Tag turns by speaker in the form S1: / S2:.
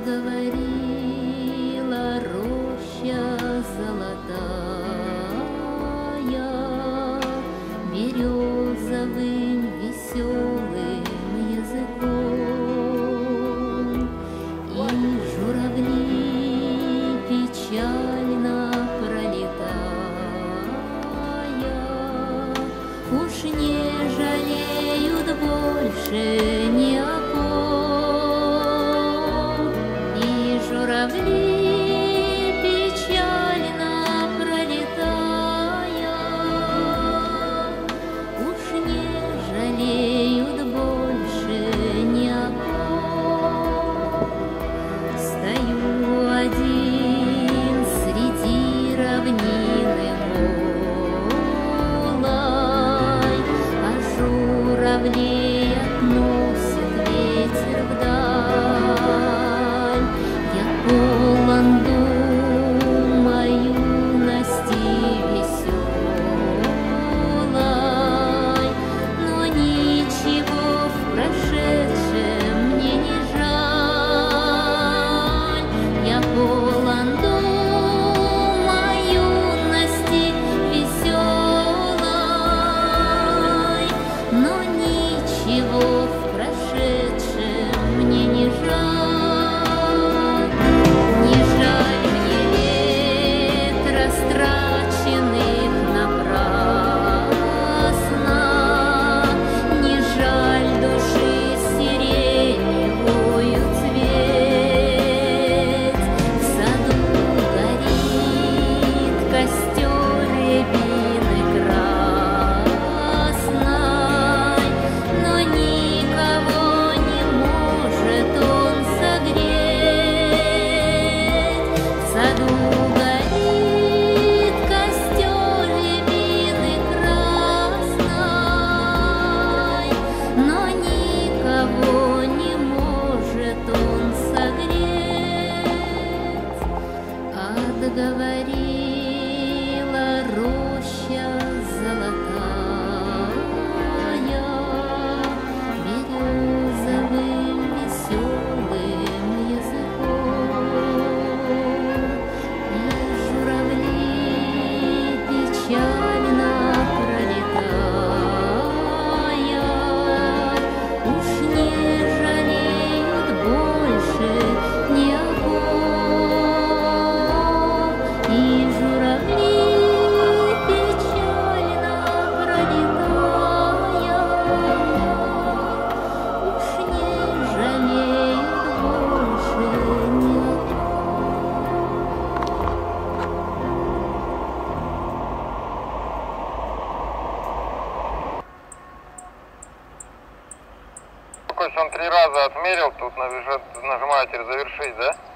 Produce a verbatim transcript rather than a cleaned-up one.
S1: заговорила роща золотая березовым веселым языком, и журавли печально пролетая уж не жалеют больше ни о ком. И журавли печально пролетая уж не жалеют больше ни о ком. Стою один среди равнины голой, а журавлей относит ветер вдаль. Я полон думаю юности веселой, но ничего в прошедшем мне не жаль. Я полон думаю юности веселой, но ничего в прошедшем мне не жаль. Не жаль мне лет, растраченных напрасно, не жаль души сиреневую цвет. В саду горит костер рябины красной, но никого не может он согреть. В саду горит костер рябины красной, но никого не может он согреть. Отговорила роща золотая березовым веселым языком, и журавли печально пролетая уж не жалеют больше ни о ком. И журавли печально пролетая уж не жалеют больше ни о
S2: То есть он три раза отмерил, тут нажимаете завершить, да?